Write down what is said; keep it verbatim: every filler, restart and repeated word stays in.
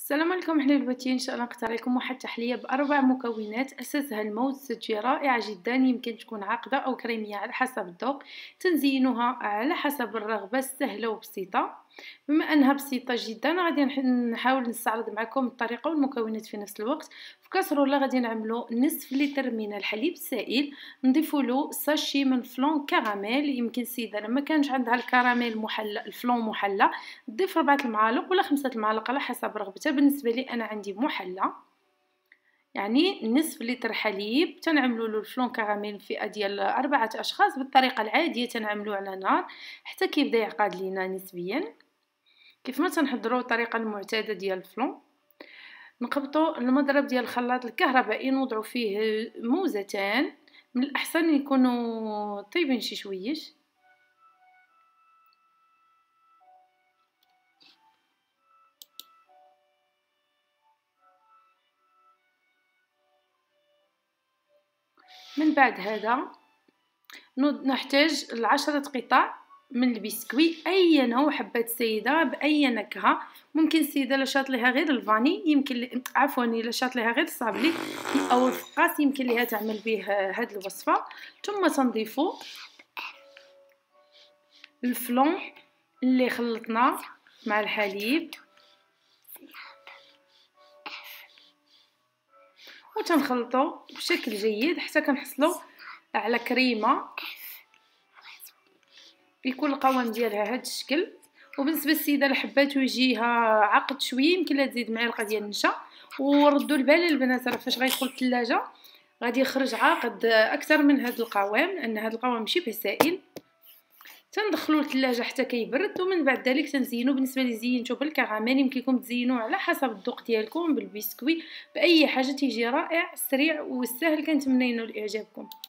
السلام عليكم احنا البناتين، ان شاء الله نقترح لكم واحد تحليه باربع مكونات اساسها الموز. تجي رائعه جدا، يمكن تكون عاقده او كريميه على حسب الذوق. تنزينوها على حسب الرغبه، سهله وبسيطه. بما انها بسيطه جدا غادي نحاول نستعرض معكم الطريقه والمكونات في نفس الوقت. في كاسرونه غادي نعملوا نصف لتر من الحليب السائل، نضيفوا له ساشي من فلون كراميل. يمكن السيده لما كانش عندها الكراميل محلى الفلون محلى تضيف ربعة المعالق ولا خمسة المعالق على حسب رغبتها. بالنسبه لي انا عندي محلى، يعني نصف لتر حليب تنعملوا له الفلون كراميل فئه ديال اربعه اشخاص بالطريقه العاديه، تنعملوه على نار حتى كيبدا يعقد لينا نسبيا كيف ما تنحضروا الطريقه المعتاده ديال الفلون. نقبطوا المضرب ديال الخلاط الكهربائي، نوضعوا فيه موزتان، من الاحسن يكونوا طيبين شي شويش. من بعد هذا نحتاج العشرة قطع من البسكوي، اي نوع حبات السيده باي نكهه. ممكن السيده لا شاط ليها غير الفاني، يمكن عفوا الا شاط ليها غير الصابلي او الفقاس يمكن ليها تعمل به هذه الوصفه. ثم تنضيفوا الفلون اللي خلطناه مع الحليب وتنخلطوا بشكل جيد حتى كنحصلوا على كريمه يكون القوام ديالها هذا الشكل. وبالنسبه للسيده اللي حباتو يجيها عقد شويه يمكن لها تزيد معلقه ديال النشا. وردوا البال البنات راه فاش غيدخل الثلاجه غادي يخرج عاقد اكثر من هذا القوام، لان هذا القوام شبه سائل. تندخلوا الثلاجه حتى كيبرد، ومن بعد ذلك تنزينوا. بالنسبه لي زينتو بالكراميل، يمكنكم تزينوا على حسب الذوق ديالكم بالبسكوي باي حاجه تيجي رائع سريع وسهل. كنتمنى انه اعجابكم.